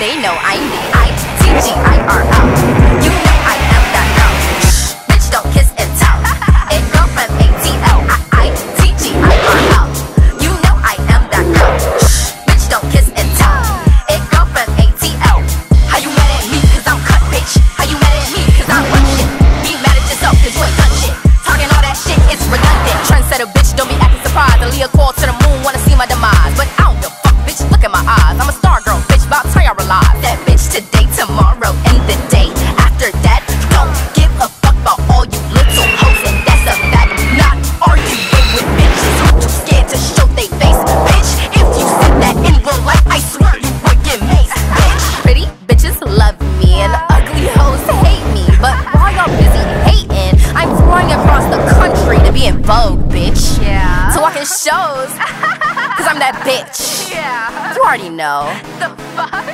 They know I'm the ITGIRL. You know I am that girl. Bitch, don't kiss and tell. It girl from ATL. ITGIRL. You know I am that girl. Bitch, don't kiss and tell. It girl from ATL. How you mad at me? Cause I'm cut, bitch. How you mad at me? Cause I run shit. Be mad at yourself cause you ain't done shit. Talking all that shit, it's redundant. Trendsetter, bitch, don't be acting surprised. Aaliyah called to the moon, wanna see my demise. But I don't give a fuck, bitch, look at my eyes. I'm a star girl, bitch, about to y'all alive. That bitch today, tomorrow, and the day after that. Don't give a fuck about all you little hoes, and that's a fact. Not arguing with bitches who too scared to show they face. Bitch, if you said that in real life, I swear you would get maced, bitch. Pretty bitches love me, and ugly hoes hate me. But while y'all busy hating, I'm flying across the country to be in Vogue, bitch. Yeah. To walk in shows, cause I'm that bitch. Yeah. You already know. The fuck?